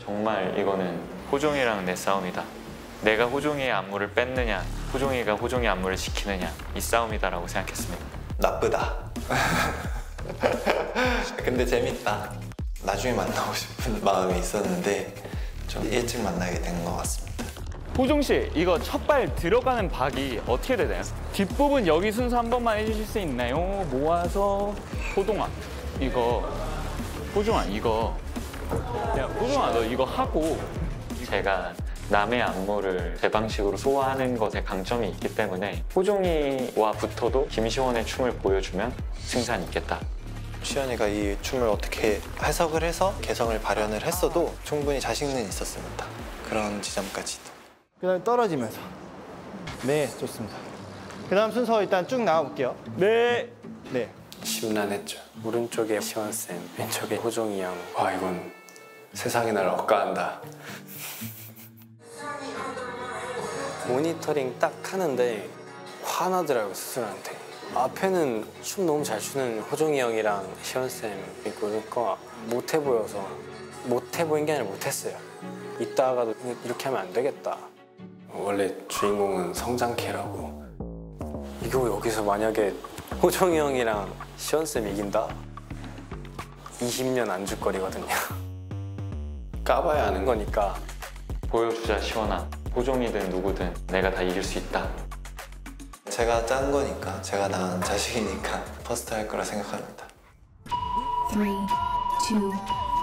정말 이거는 호종이랑 내 싸움이다. 내가 호종이의 안무를 뺐느냐, 호종이가 호종의 안무를 지키느냐, 이 싸움이다라고 생각했습니다. 나쁘다. 근데 재밌다. 나중에 만나고 싶은 마음이 있었는데 좀 일찍 만나게 된 것 같습니다. 호종 씨, 이거 첫 발 들어가는 박이 어떻게 되나요? 뒷부분 여기 순서 한 번만 해주실 수 있나요? 모아서 호동아, 이거 호종아 이거 야 호종아 너 이거 하고 제가 남의 안무를 제 방식으로 소화하는 것에 강점이 있기 때문에 호종이와 붙어도 김시원의 춤을 보여주면 승산이 있겠다. 시연이가 이 춤을 어떻게 해석을 해서 개성을 발현을 했어도 충분히 자신은 있었습니다. 그런 지점까지도. 그 다음에 떨어지면서. 네, 좋습니다. 그 다음 순서 일단 쭉 나가볼게요. 네. 네. 심란했죠. 오른쪽에 시원쌤, 왼쪽에 호종이 형. 와, 이건 세상이 날 억까한다. 모니터링 딱 하는데 화나더라고요, 스스로한테. 앞에는 춤 너무 잘 추는 호종이 형이랑 시원쌤 있고 그러니까 못해 보여서 못해 보인 게 아니라 못했어요. 이따가도 이렇게 하면 안 되겠다. 원래 주인공은 성장캐라고. 이거 여기서 만약에 호종이 형이랑 시원쌤 이긴다? 20년 안주거리거든요. 까봐야 아는 거니까. 보여주자 시원아. 호종이든 누구든 내가 다 이길 수 있다. 제가 짠 거니까, 제가 낳은 자식이니까 퍼스트 할 거라 생각합니다. 3, 2, 1,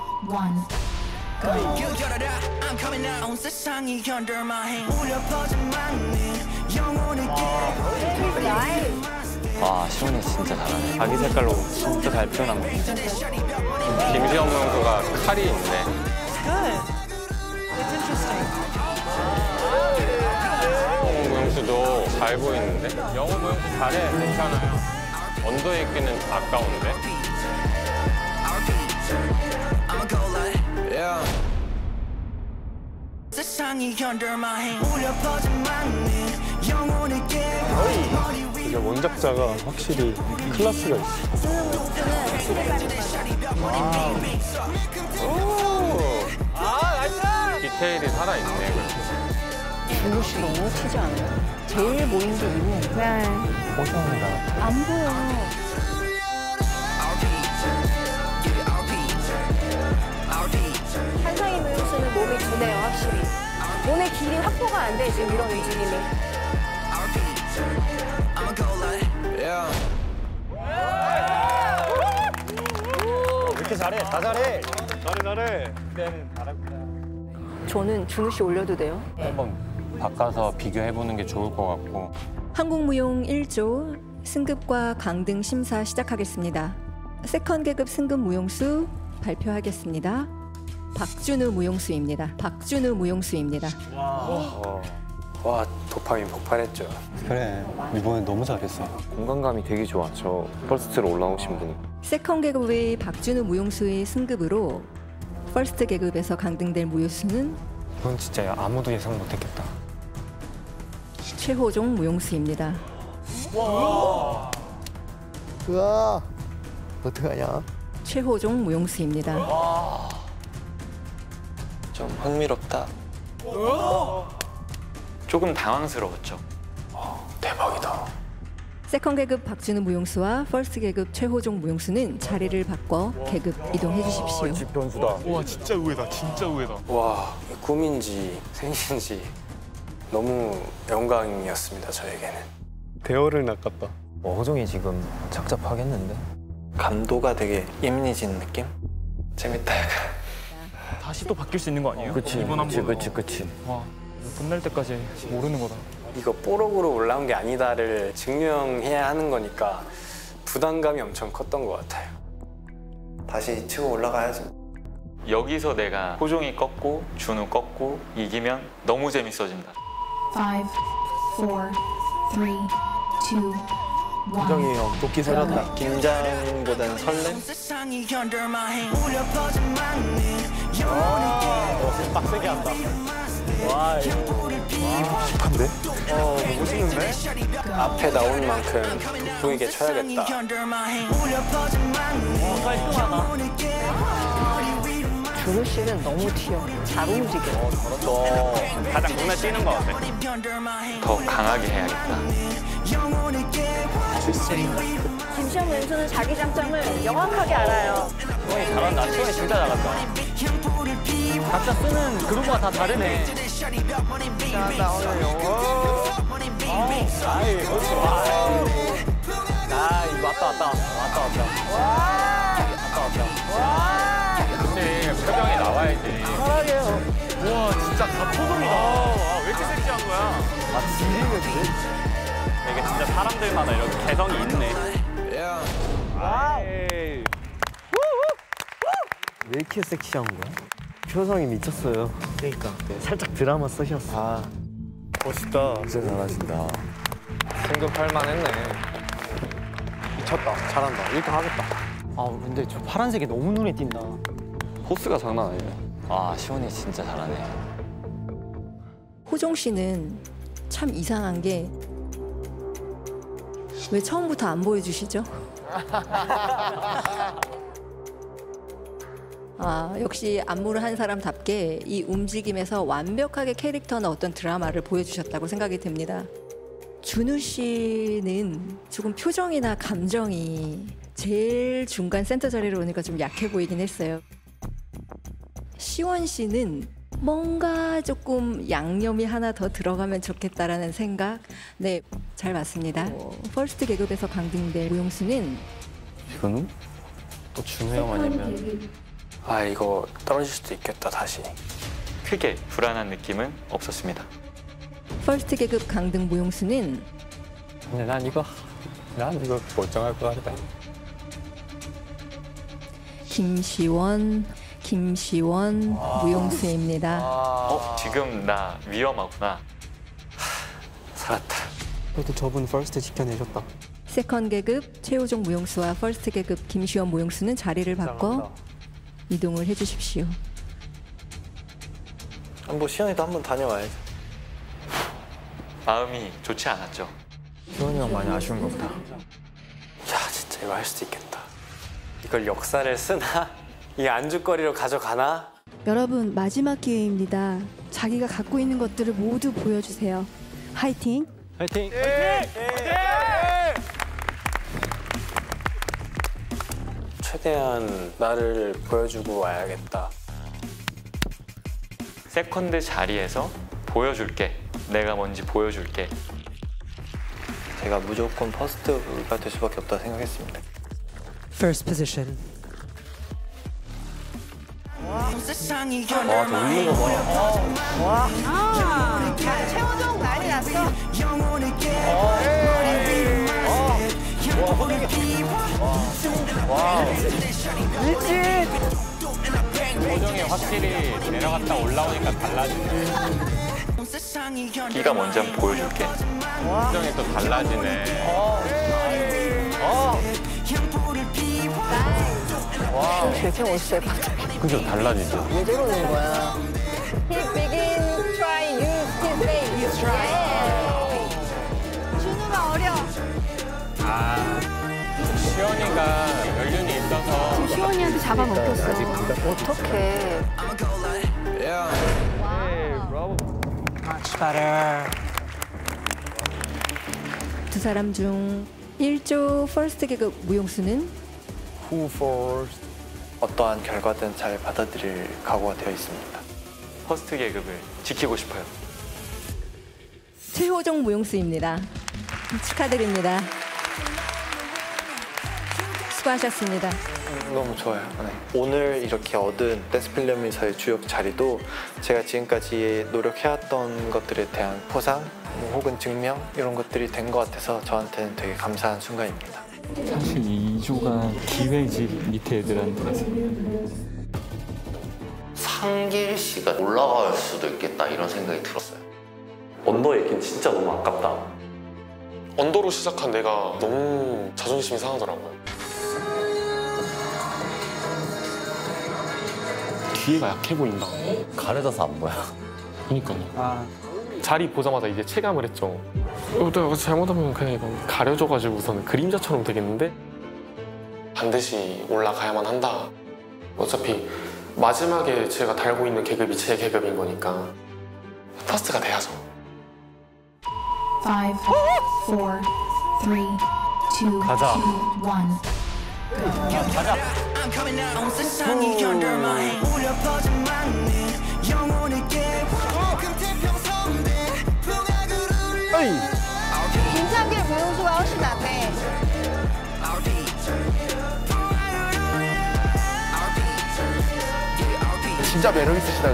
와, 시원이 진짜 잘하네. 자기 색깔로 진짜 잘 표현한 거. 김시영 선수가 칼이 있네. 영호 무용수도 잘 보이는데? 영호 무용수 잘해, 괜찮아요. 언더에 있기는 아까운데? 이게 원작자가 확실히 클래스가 있어. 디테일이 살아있네, 그래도. 준우 씨 너무 튀지 않아요? 제일 보이는 게 이거. 네. 호정이다. 안 보여. 한상희 무용수는 몸이 두네요, 확실히. 몸의 길이 확보가 안 돼, 지금 이런 움직임이. 왜 이렇게 잘해? 다 잘해. 잘해. 그때는 잘했구나. 저는 준우 씨 올려도 돼요? 한번 바꿔서 비교해보는 게 좋을 것 같고. 한국무용 1조 승급과 강등 심사 시작하겠습니다. 세컨 계급 승급 무용수 발표하겠습니다. 박준우 무용수입니다. 박준우 무용수입니다. 와, 도파민 폭발했죠. 그래, 이번에 너무 잘했어. 공간감이 되게 좋아, 저 퍼스트로 올라오신 분이. 세컨 계급의 박준우 무용수의 승급으로 퍼스트 계급에서 강등될 무용수는 이건 진짜 아무도 예상 못했겠다. 최호종 무용수입니다. 으아. 어떡하냐? 최호종 무용수입니다. 좀 흥미롭다. 조금 당황스러웠죠. 대박이다. 세컨 계급 박준우 무용수와 퍼스트 계급 최호종 무용수는 자리를 바꿔 계급 이동해 주십시오. 변수다. 와, 진짜 의외다. 진짜 의외다. 와, 꿈인지 생신지 너무 영광이었습니다, 저에게는. 대어를 낚았다. 호종이 지금 착잡하겠는데? 감도가 되게 예민해지는 느낌? 재밌다, 약간. 다시 또 바뀔 수 있는 거 아니에요? 그치, 이번 한 그치, 번으로. 그치, 그치. 와, 이거 끝날 때까지 모르는 거다. 이거 뽀록으로 올라온 게 아니다를 증명해야 하는 거니까 부담감이 엄청 컸던 것 같아요. 다시 치고 올라가야지. 여기서 내가 호종이 꺾고 준우 꺾고 이기면 너무 재밌어진다. 5, 4, 3, 2, 1. 호정이 형 도끼 세렸다. 긴장보다는 설렘? 빡세게 한다. 와, 한데? 멋있는데? 앞에 나온 만큼 돋보이게 쳐야겠다. 깔끔하다. 준우 씨는 너무 튀어. 잘 움직여. 잘한다. 가장 눈에 띄는 거 같아. 더 강하게 해야겠다. 김시현 무용수는 자기 장점을 명확하게 알아요. 수원이 잘한다. 수원이 진짜 잘한다. 각자 쓰는 그루브가 다 다르네. 자, 나 오늘 영어. 아이, 그렇지. 아이, 왔다. 근데 표정이 나와야지. 사랑해요. 우와, 진짜 다 토종이다. 왜 이렇게 섹시한 거야? 지리는데? 이게 진짜 사람들마다 이렇게 개성이 있네. 와우. 왜 이렇게 섹시한 거야? 표정이 미쳤어요. 그러니까 살짝 드라마 쓰셨어. 멋있다. 진짜 잘하신다. 승급할 만했네. 미쳤다. 잘한다. 1등 하겠다. 아 근데 저 파란색이 너무 눈에 띈다. 포스가 장난 아니네. 아, 시원이 진짜 잘하네. 호종 씨는 참 이상한 게 왜 처음부터 안 보여주시죠? 아, 역시 안무를 한 사람답게 이 움직임에서 완벽하게 캐릭터나 어떤 드라마를 보여주셨다고 생각이 듭니다. 준우 씨는 조금 표정이나 감정이 제일 중간 센터 자리로 오니까 좀 약해 보이긴 했어요. 시원 씨는 뭔가 조금 양념이 하나 더 들어가면 좋겠다라는 생각. 네, 잘 맞습니다. 퍼스트 계급에서 강등된 무용수는 이거는? 또 준우 형 아니면 아 이거 떨어질 수도 있겠다 다시. 크게 불안한 느낌은 없었습니다. 퍼스트 계급 강등 무용수는 근데 난 이거 멀쩡할 것 같다. 김시원 무용수입니다. 지금 나 위험하구나. 살았다. 그래도 저분 퍼스트 지켜내셨다. 세컨 계급 최호종 무용수와 퍼스트 계급 김시원 무용수는 자리를 바꿔 이동을 해주십시오. 뭐 시연이도 한번 다녀와야지. 마음이 좋지 않았죠. 시원이 형 많이 아쉬운 것 같다. 야 진짜 이거 할 수도 있겠다. 이걸 역사를 쓰나? 이 안주거리로 가져가나? 여러분 마지막 기회입니다. 자기가 갖고 있는 것들을 모두 보여주세요. 화이팅! 화이팅! 최대한 나를 보여주고 와야겠다. 세컨드 자리에서 보여줄게. 내가 뭔지 보여줄게. 제가 무조건 퍼스트가 될 수밖에 없다 생각했습니다. First position. 저 울는 거 봐. 최호종 난리 났어. 표정이 확실히 내려갔다 올라오니까 달라지네. 네가 뭔지 한번 보여줄게. 표정이 또 달라지네. 되게 멋있어요, 갑자기. 그죠, 달라지죠. 왜 저러는 거야? He begin try use his face. 준우가 어려. 시연이가 연륜이 있어서 시원이한테 잡아먹혔어. 어떡해. Much better. 두 사람 중 1조 퍼스트 계급 무용수는 Who first? 어떠한 결과든 잘 받아들일 각오가 되어 있습니다. 퍼스트 계급을 지키고 싶어요. 최호종 무용수입니다. 축하드립니다. 수고하셨습니다. 너무 좋아요. 네. 오늘 이렇게 얻은 댄스필름에서의 주역 자리도 제가 지금까지 노력해왔던 것들에 대한 포상 혹은 증명 이런 것들이 된 것 같아서 저한테는 되게 감사한 순간입니다. 사실 이 2조가 기회지 밑에 애들한테. 상길 씨가 올라갈 수도 있겠다 이런 생각이 들었어요. 언더에 있긴 진짜 너무 아깝다. 언더로 시작한 내가 너무 자존심이 상하더라고요. 뒤에가 약해 보인다. 가려져서 안 보여. 그러니까요. 자리 보자마자 이제 체감을 했죠. 내가 잘못하면 그냥 이건 가려져가지고서는 그림자처럼 되겠는데 반드시 올라가야만 한다. 어차피 마지막에 제가 달고 있는 계급이 제 계급인 거니까 퍼스트가 돼야죠. 5, 4, 3, 2, 가자. 1. 가자. 김창길 무용수가 훨씬 낫네. 진짜 매력 있으시다.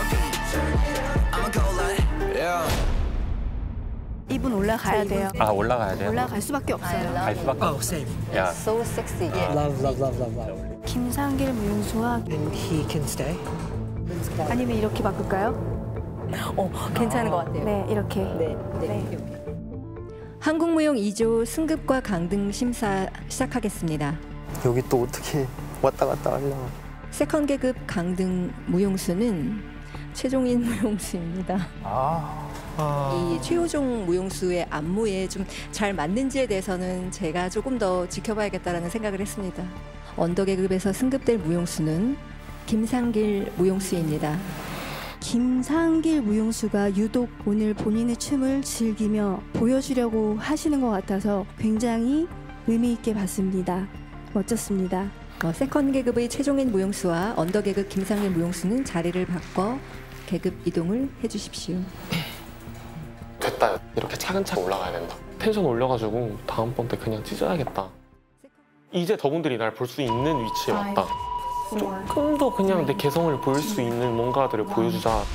이분 올라가야 돼요. 아 올라가야 돼요? 올라갈 수밖에 없어요. 갈 수밖에 Oh, same. 야. So sexy. Love, love, love, love, love. 김상길 무용수와 And he can stay. 아니면 이렇게 바꿀까요? 괜찮은 것 같아요. 네, 이렇게. 네. 한국무용 2조 승급과 강등 심사 시작하겠습니다. 여기 또 어떻게 왔다 갔다 하려고. 세컨 계급 강등 무용수는 최종인 무용수입니다. 이 최호종 무용수의 안무에 좀 잘 맞는지에 대해서는 제가 조금 더 지켜봐야겠다라는 생각을 했습니다. 언더 계급에서 승급될 무용수는 김상길 무용수입니다. 김상길 무용수가 유독 오늘 본인의 춤을 즐기며 보여주려고 하시는 것 같아서 굉장히 의미 있게 봤습니다. 멋졌습니다. 세컨 계급의 최종인 무용수와 언더 계급 김상길 무용수는 자리를 바꿔 계급 이동을 해주십시오. 됐다. 이렇게 차근차근 올라가야 된다. 텐션 올려가지고 다음번 때 그냥 찢어야겠다. 이제 저분들이 날 볼 수 있는 위치에 왔다. 조금 더 그냥 내 개성을 보일 수 있는 뭔가들을 보여주자.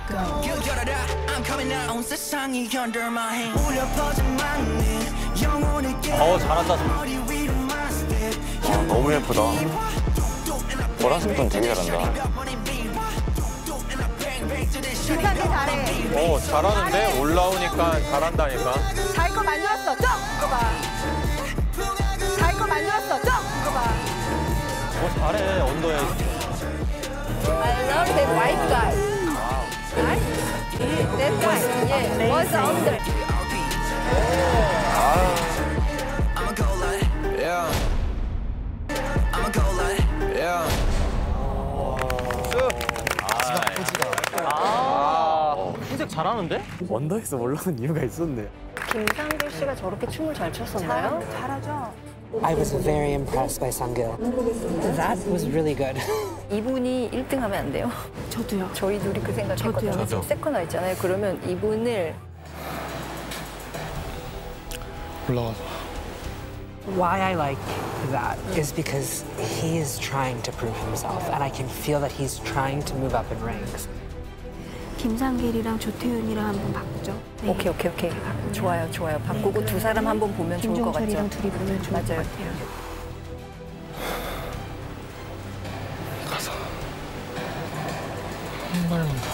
잘한다. 너무 예쁘다. 보라색 분 되게 잘한다. 김상길 잘해. 잘하는데? 올라오니까 잘한다니까. 자기 거 만들었어. 점! 이거 봐. 자기 거 만들었어. 점! 이거 봐. 잘해, 언더에. I love that white guy. Right? That guy. Yeah. Was under. 흰색 잘하는데? 언더에서 올라온 이유가 있었네. 김상길 씨가 저렇게 춤을 잘 췄었나요? 잘하죠. I was very impressed by Sangil. That was really good. 이분이 1등 하면 안 돼요? 저도요. 저희 둘이 그 생각했거든요. 저도요. 세컨 와 있잖아요. 그러면 이분을 올라가자. Why I like that is because he is trying to prove himself, and I can feel that he's trying to move up in ranks. 김상길이랑 조태윤이랑 한번 바꾸죠. 네. 오케이. 좋아요. 바꾸고 두 사람 한번 보면 좋을 것 같죠? 김종철이랑 둘이 보면 좋을 것 맞아요. 같아요. 가자. 한 발만 더.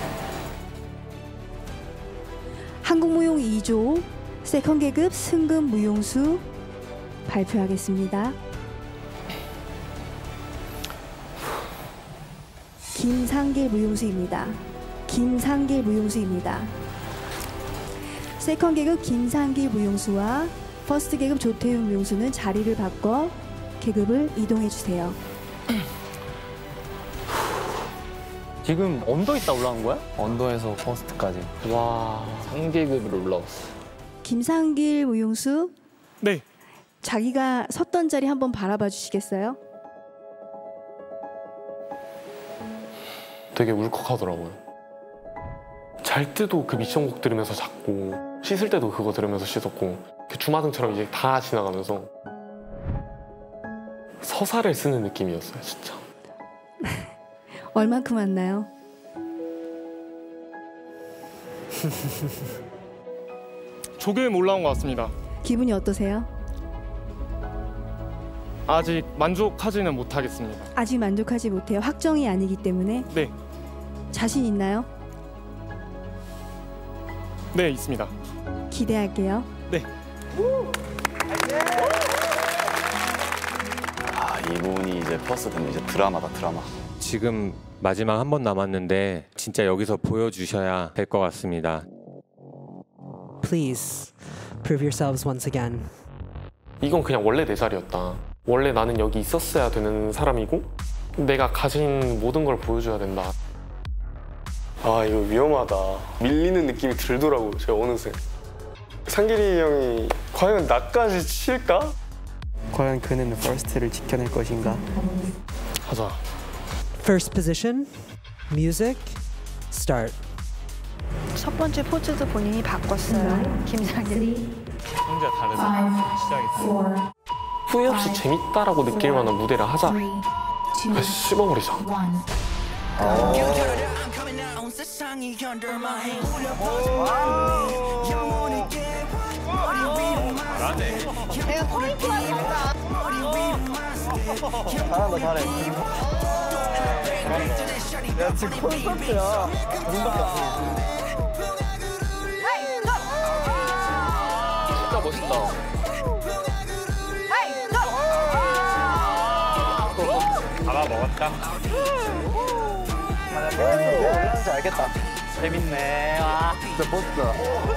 한국무용 2조 세컨 계급 승급 무용수 발표하겠습니다. 김상길 무용수입니다. 세컨 계급 김상길 무용수와 퍼스트 계급 조태윤 무용수는 자리를 바꿔 계급을 이동해 주세요. 지금 언더 있다 올라온 거야? 언더에서 퍼스트까지. 와, 3계급으로 올라왔어. 김상길 무용수. 네. 자기가 섰던 자리 한번 바라봐 주시겠어요? 되게 울컥하더라고요. 잘 때도 그 미션곡 들으면서 잤고, 씻을 때도 그거 들으면서 씻었고, 그 주마등처럼 이제 다 지나가면서 서사를 쓰는 느낌이었어요, 진짜. 얼만큼 왔나요? 조금 올라온 것 같습니다. 기분이 어떠세요? 아직 만족하지는 못하겠습니다. 아직 만족하지 못해요. 확정이 아니기 때문에. 네. 자신 있나요? 네, 있습니다. 기대할게요. 네. 이분이 이제 퍼스트 되면 이제 드라마다, 드라마. 지금 마지막 한 번 남았는데 진짜 여기서 보여주셔야 될 것 같습니다. Please prove yourselves once again. 이건 그냥 원래 내 자리였다. 원래 나는 여기 있었어야 되는 사람이고 내가 가진 모든 걸 보여줘야 된다. 아 이거 위험하다. 밀리는 느낌이 들더라고요. 제가 어느새. 상길이 형이 과연 나까지 칠까? 과연 그는 퍼스트를 지켜낼 것인가? 하자. First position, music, start. 첫 번째 포즈도 본인이 바꿨어요. 김상길이. 혼자 다르다. 시작이 다르다. 후회 없이 재밌다라고 느낄 만한 무대를 하자. 씹어버리자. 내가 포인트가 있다. 잘한다, 잘해. 야, 지금 콘서트야. 진짜 멋있다. 잡아 먹었다. 뭐 올라오는지 알겠다. 재밌네. 와, 진짜 멋있다.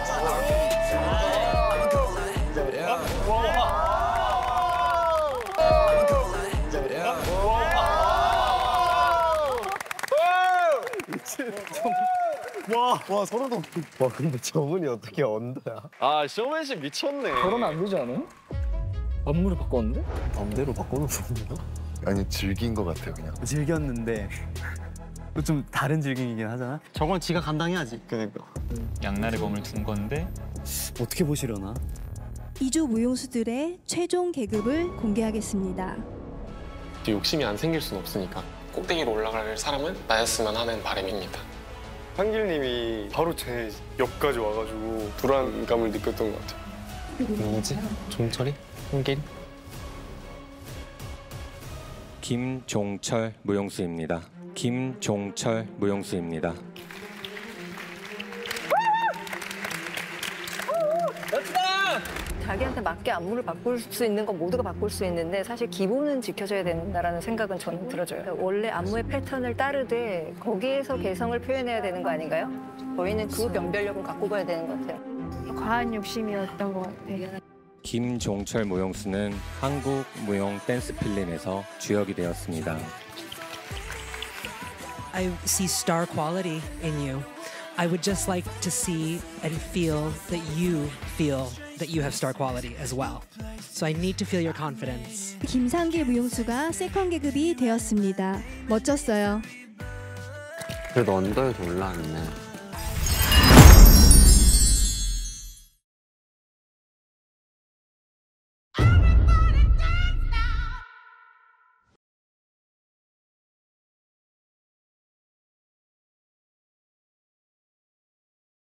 와 소름 돋. 와 근데 저분이 어떻게 언더야? 아, 쇼맨십 미쳤네. 그러면 안 되지 않아요? 안무를 바꿨는데? 맘대로 바꿔놓은 거야? 아니 즐긴 것 같아요 그냥. 즐겼는데 좀 다른 즐김이긴 하잖아. 저건 지가 감당해야지. 그러니까. 양날의 검을 둔 건데 어떻게 보시려나? 2조 무용수들의 최종 계급을 공개하겠습니다. 욕심이 안 생길 순 없으니까 꼭대기로 올라갈 사람은 나였으면 하는 바람입니다. 상길님이 바로 제 옆까지 와가지고 불안감을 느꼈던 것 같아요. 누구지? 종철이? 한길? 김종철 무용수입니다. 김종철 무용수입니다. 자기한테 맞게 안무를 바꿀 수 있는 건 모두가 바꿀 수 있는데 사실 기본은 지켜줘야 된다라는 생각은 저는 들어줘요. 원래 안무의 패턴을 따르되 거기에서 개성을 표현해야 되는 거 아닌가요? 저희는 그 변별력은 갖고 가야 되는 것 같아요. 과한 욕심이었던 것 같아요. 김종철 무용수는 한국 무용 댄스 필름에서 주역이 되었습니다. I see star quality in you. I would just like to see and feel that you have star quality as well. So I need to feel your confidence. 김상길 무용수가 세컨 계급이 되었습니다. 멋졌어요. 그래도 언더에도 올라왔네.